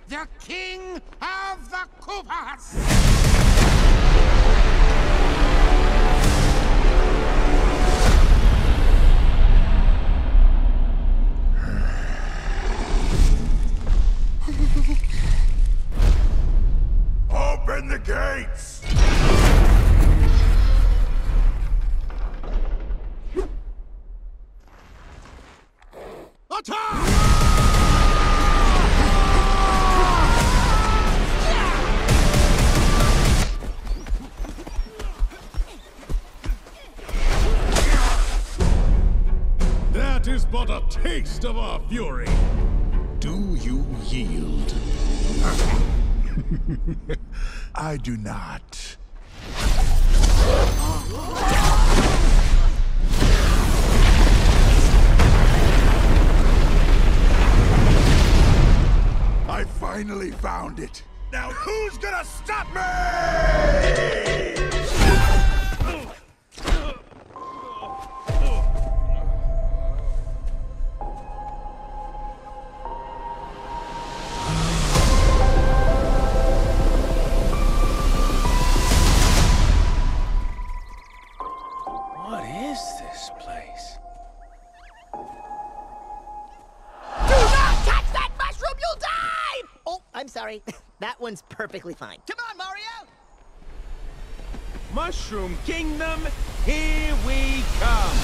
the king of the Koopas! Open the gates! Attack! That is but a taste of our fury. Do you yield? I do not. I finally found it. Now who's gonna stop me? What is this place? Do not touch that mushroom, you'll die! Oh, I'm sorry. That one's perfectly fine. Come on, Mario! Mushroom Kingdom, here we come!